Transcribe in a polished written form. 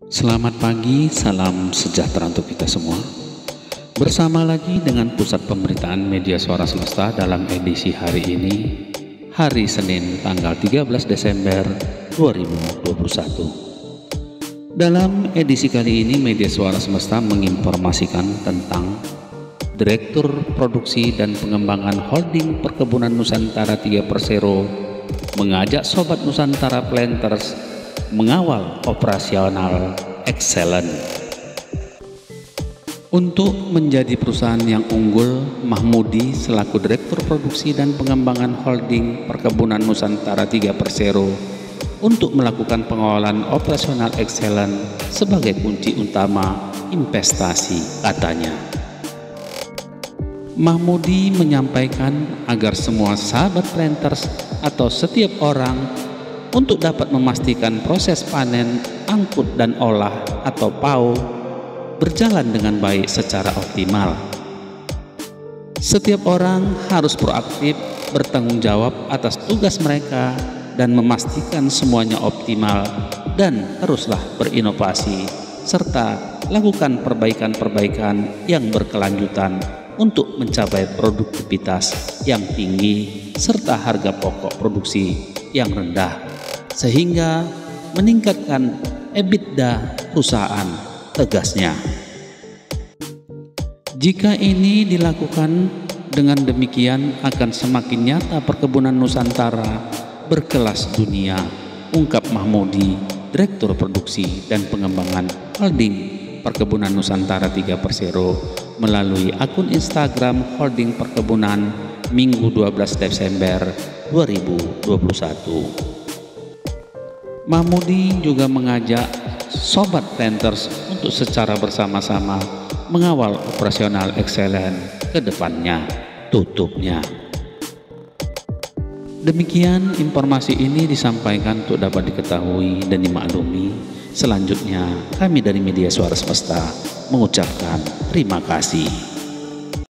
Selamat pagi, salam sejahtera untuk kita semua. Bersama lagi dengan Pusat Pemberitaan Media Suara Semesta dalam edisi hari ini, hari Senin tanggal 13 Desember 2021. Dalam edisi kali ini, Media Suara Semesta menginformasikan tentang Direktur Produksi dan Pengembangan Holding Perkebunan Nusantara 3 Persero mengajak Sobat Nusantara Planters mengawal operasional excellent. Untuk menjadi perusahaan yang unggul, Mahmudi selaku Direktur Produksi dan Pengembangan Holding Perkebunan Nusantara 3 Persero untuk melakukan pengawalan operasional excellent sebagai kunci utama investasi, katanya. Mahmudi menyampaikan agar semua sahabat planters atau setiap orang untuk dapat memastikan proses panen, angkut dan olah atau PAO berjalan dengan baik secara optimal. Setiap orang harus proaktif bertanggung jawab atas tugas mereka dan memastikan semuanya optimal, dan teruslah berinovasi serta lakukan perbaikan-perbaikan yang berkelanjutan untuk mencapai produktivitas yang tinggi serta harga pokok produksi yang rendah, sehingga meningkatkan EBITDA perusahaan, tegasnya. Jika ini dilakukan dengan demikian akan semakin nyata perkebunan Nusantara berkelas dunia, ungkap Mahmudi, Direktur Produksi dan Pengembangan Holding Perkebunan Nusantara 3 Persero melalui akun Instagram Holding Perkebunan Minggu 12 Desember 2021. Mahmudi juga mengajak Sobat Planters untuk secara bersama-sama mengawal operasional excellent ke depannya, tutupnya. Demikian informasi ini disampaikan untuk dapat diketahui dan dimaklumi. Selanjutnya, kami dari Media Suara Semesta mengucapkan terima kasih.